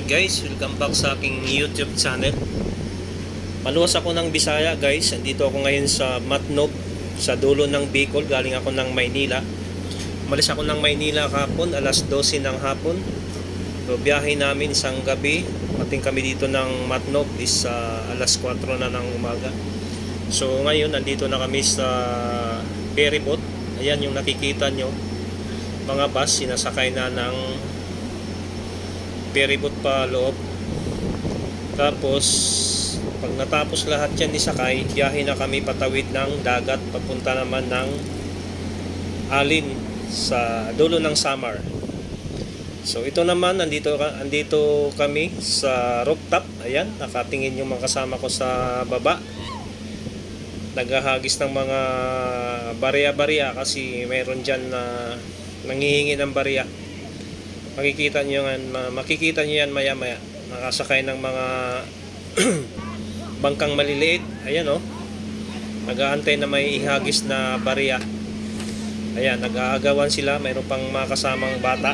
Guys, welcome back sa aking YouTube channel. Maluwas ako ng Bisaya guys. Andito ako ngayon sa Matnog, sa dulo ng Bicol. Galing ako ng Maynila. Umalis ako ng Maynila kahapon, alas 12 ng hapon. So biyahe namin isang gabi. Pating kami dito ng Matnog is alas 4 na ng umaga. So ngayon andito na kami sa ferryboat. Ayan yung nakikita nyo, mga bus, sinasakay na ng ferryboat pa loob. Tapos pag natapos lahat yan isakay, biyahe na kami patawid ng dagat papunta naman ng Alin sa dulo ng Samar. So ito naman, andito kami sa rooftop. Ayan, nakatingin yung mga kasama ko sa baba. Naghahagis ng mga barya-barya kasi mayroon dyan na nanghihingi ng barya. Makikita nyo yan maya-maya. Nakasakay ng mga bangkang maliliit. Ayan o. Nag-aantay na may ihagis na barya. Ayan, nag-aagawan sila. Mayroon pang mga kasamang bata.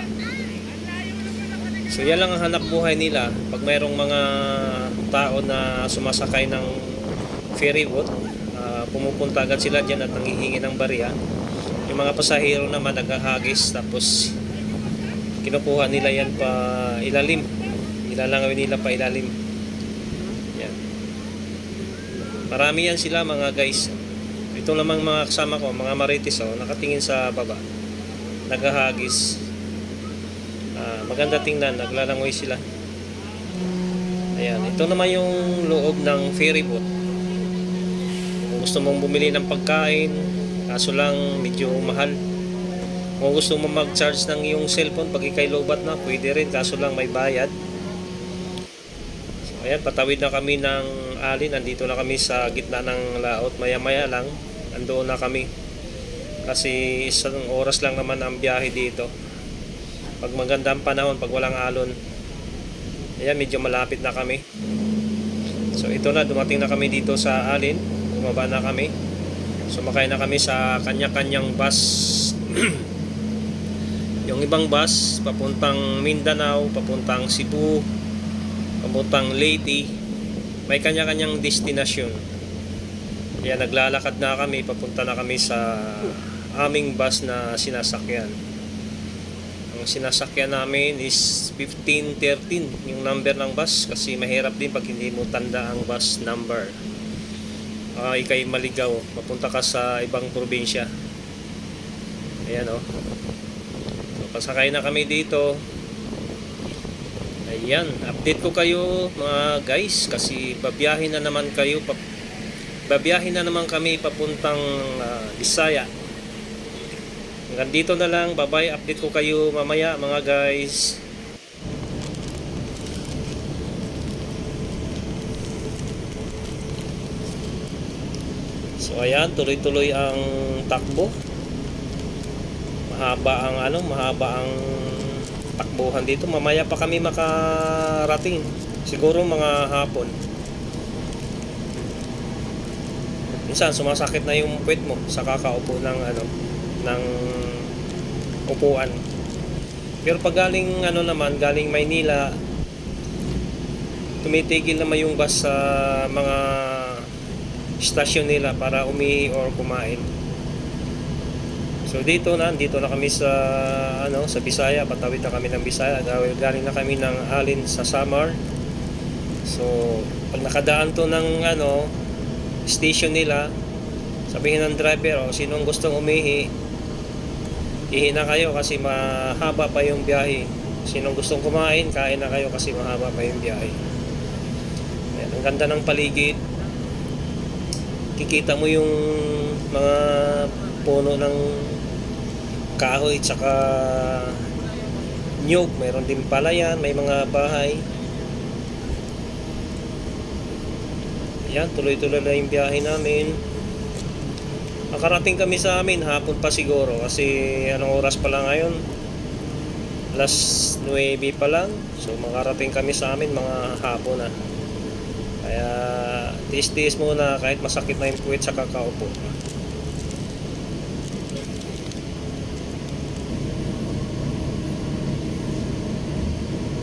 So yan lang ang hanap buhay nila. Pag mayroong mga tao na sumasakay ng ferryboat, pumupunta agad sila dyan at nanghihingi ng barya. Yung mga pasahero naman naghahagis, tapos kinukuha nila yan pa ilalim. Ilalangawin nila pa ilalim. Yan. Marami yan sila mga guys. Ito lamang mga kasama ko, mga marites, nakatingin sa baba. Naghahagis. Maganda tingnan, naglalangoy sila. Ayan, ito naman yung loob ng ferryboat. Kung gusto mong bumili ng pagkain, kaso lang medyo mahal. Kung gusto mo mag-charge ng iyong cellphone pag ikay lobat na, pwede rin, kaso lang may bayad. So ayan, patawid na kami ng Alin. Nandito na kami sa gitna ng laot. Maya-maya lang, andoon na kami. Kasi isang oras lang naman ang biyahe dito. Pag maganda ang panahon, pag walang alon. Ayan, medyo malapit na kami. So ito na, dumating na kami dito sa Alin. Bumaba na kami. Sumakay na kami sa kanya-kanyang bus. Yung ibang bus papuntang Mindanao, papuntang Cebu, papuntang Leyte, may kanya-kanyang destinasyon. Kaya naglalakad na kami, papunta na kami sa aming bus na sinasakyan. Ang sinasakyan namin is 1513 yung number ng bus, kasi mahirap din pag hindi mo tanda ang bus number. Ikay maligaw, mapunta ka sa ibang probinsya. Ayan o. So, pasakay na kami dito. Ayan, update ko kayo mga guys, kasi babiyahin na naman kami papuntang Bisaya. Hanggang dito na lang, bye-bye. Update ko kayo mamaya mga guys. So ayan, tuloy-tuloy ang takbo. Mahaba ang takbuhan dito. Mamaya pa kami makarating. Siguro mga hapon. Minsan sumasakit na yung puwet mo sa kakaupo ng upuan. Pero pag galing galing Maynila, tumitigil naman yung bus sa mga stasyon nila para umihi or kumain. So dito na kami sa sa Bisaya, patawid na kami ng Bisaya. Galing na kami ng Alin sa Samar. So pag nakadaan to ng station nila, sabihin ng driver, sinong gustong umihi, ihi na kayo kasi mahaba pa yung biyahe. Sinong gustong kumain, kain na kayo kasi mahaba pa yung biyahe. Ayan, ang ganda ng paligid. Kikita mo yung mga puno ng kahoy tsaka nyug. Mayroon din palayan, may mga bahay. Ayan, tuloy-tuloy na yung biyahe namin. Makarating kami sa amin hapon pa siguro, kasi anong oras pa lang ngayon? Alas 9 pa lang. So makarating kami sa amin mga hapon na. Kaya tiis-tiis muna kahit masakit na yung puwet sa kakaupo.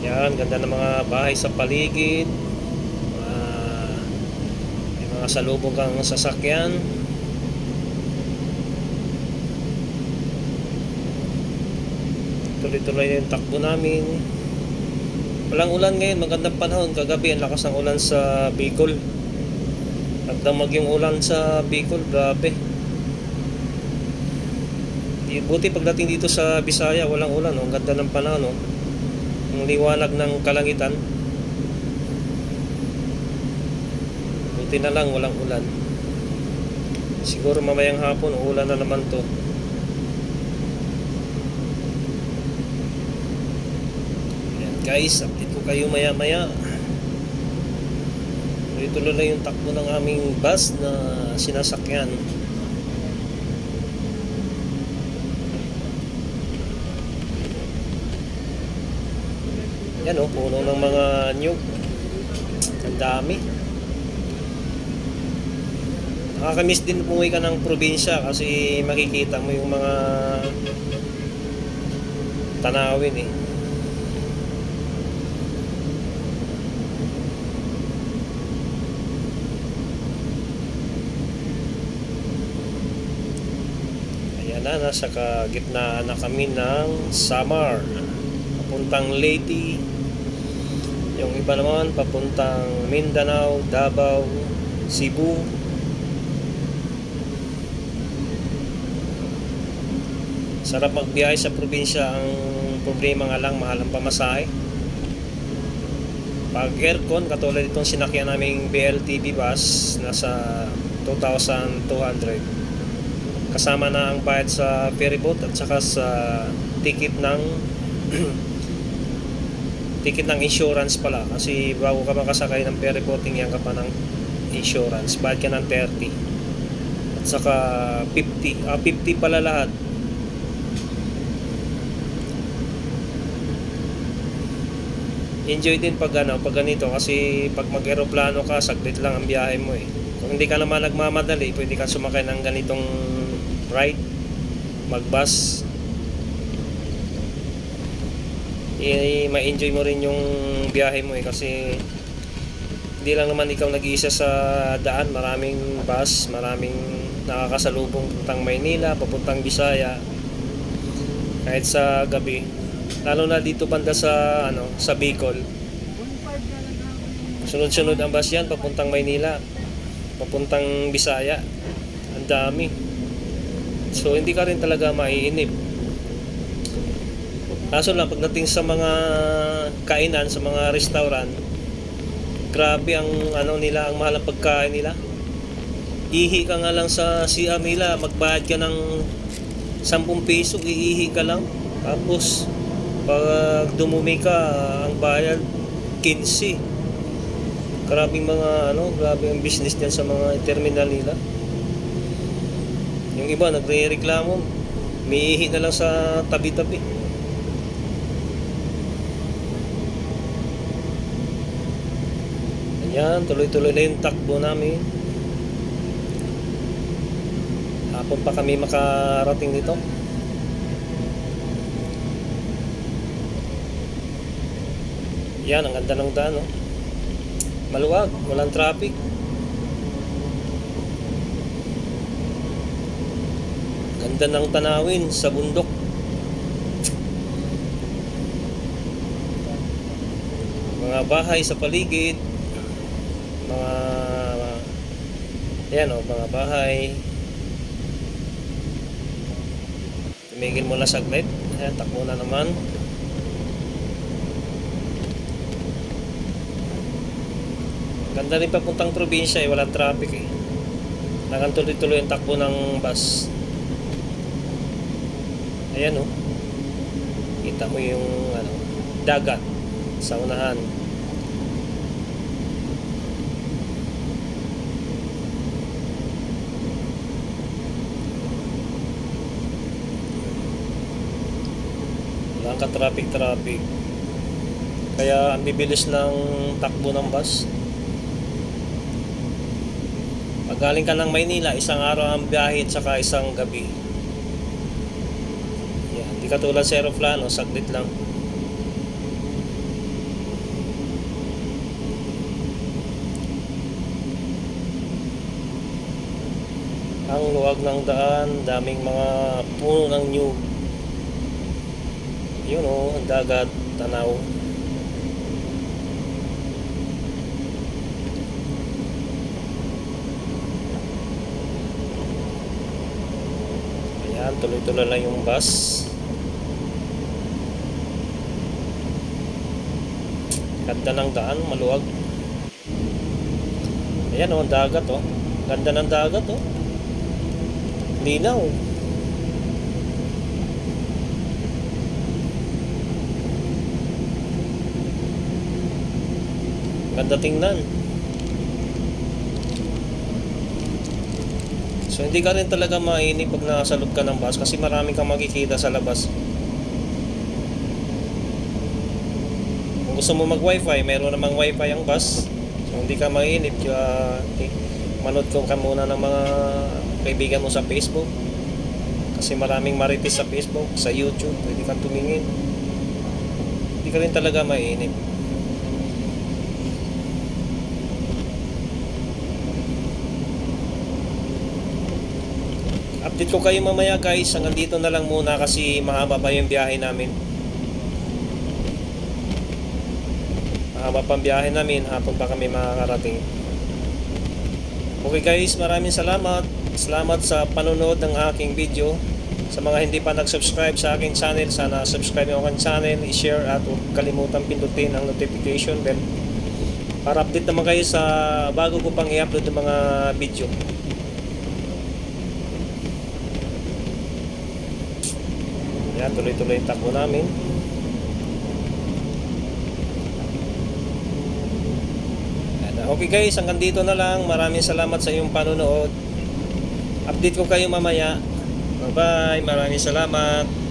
Yan, ganda ng mga bahay sa paligid. May mga salubong kang sasakyan. Tuloy-tuloy na yung takbo namin. Walang ulan ngayon, magandang panahon. Kagabi ang lakas ng ulan sa Bicol. Nagdamag yung ulan sa Bicol, grabe. Buti pagdating dito sa Bisaya, walang ulan. Ang ganda ng panahon, no? Ang liwanag ng kalangitan. Buti na lang walang ulan. Siguro mamayang hapon, ulan na naman to. Guys, update ko kayo maya maya. Tuloy-tuloy na yung takbo ng aming bus na sinasakyan. Yan o, puno ng mga nyug. Ang dami. Nakakamiss din umuwi ka ng probinsya kasi makikita mo yung mga tanawin eh. Nasa gitna na kami ng Samar papuntang Leyte, yung iba naman papuntang Mindanao, Davao, Cebu. Sarap magbiyahe sa probinsya. Ang problema nga lang, mahal ang pamasahe. Pag aircon, katulad itong sinakyan naming BLTV bus, nasa 2,200. Kasama na ang bayad sa ferryboat at saka sa ticket ng ticket ng insurance pala, kasi bago ka makasakay ng ferryboat tingyan ka pa ng insurance, bayad ka ng 30 at saka 50 pala lahat. Enjoy din pag ganito kasi pag mag-aeroplano ka, saglit lang ang biyahe mo eh. Kung hindi ka naman nagmamadali, pwede ka sumakay ng ganitong ride, mag-bus. Ma-enjoy mo rin yung biyahe mo eh, kasi hindi lang naman ikaw nag-iisa sa daan. Maraming bus, maraming nakakasalubong papuntang Maynila, papuntang Bisaya, kahit sa gabi. Lalo na dito banda sa sa Bicol. Sunod-sunod ang bus yan papuntang Maynila, papuntang Bisaya. Ang dami. So hindi ka rin talaga maiinip. Kaso lang pagdating sa mga kainan, sa mga restaurant, grabe ang nila, ang mahal ang pagkain nila. Ihi ka nga lang sa CR nila, magbayad ka ng 10 piso, iihi ka lang. Tapos pag dumumi ka, ang bayad 15. Grabing mga grabe ang business diyan sa mga terminal nila. Yung iba nagre-reklamo, umiihi na lang sa tabi-tabi. Ayan, tuloy-tuloy na yung takbo namin. Hapon pa kami makarating dito. Yan, ang ganda ng daan, no? Maluwag, walang traffic. Ganda ng tanawin sa bundok. Mga bahay sa paligid. Mga bahay. Tumigil mo lang saglit. Ayan, takbo na naman. Ganda rin papuntang probinsya eh, walang traffic eh. Tuloy-tuloy ang takbo ng bus. Ayan oh. Kita mo yung dagat sa unahan. Walang ka-traffic. Kaya ang bibilis ng takbo ng bus. Pag galing ka ng Maynila, isang araw ang biyahe at saka isang gabi. Yan, di katulad sa aeroplano, saglit lang. Ang luwag ng daan, daming mga puno ng nyug. Yun o, ang dagat, tanaw. Ayan, tuloy-tuloy lang yung bus. Ganda ng daan, maluwag. Ayan o, ang dagat o. Ganda ng dagat o. Linaw. Ganda tingnan. So hindi ka rin talaga mainip pag nasa loob ka ng bus kasi maraming kang makikita sa labas. Kung gusto mo mag wifi, meron namang wifi ang bus. So hindi ka mainip. Manood ka muna ng mga kaibigan mo sa Facebook. Kasi maraming marites sa Facebook, sa YouTube. Pwede kang tumingin. Hindi ka rin talaga mainip. Update ko kayo mamaya guys. Hanggang dito na lang muna kasi mahaba pa yung biyahe namin. Mahaba pang biyahe namin. Hapon pa kami makakarating. Okay guys, maraming salamat. Salamat sa panonood ng aking video. Sa mga hindi pa nag-subscribe sa aking channel, sana subscribe yung aking channel, i-share at huwag kalimutan pindutin ang notification bell para update naman kayo sa bago ko pang i-upload ng mga video. Yan, tuloy-tuloy yung takbo namin. Okay guys, hanggang dito na lang. Maraming salamat sa iyong panonood. Update ko kayo mamaya. Bye bye, maraming salamat.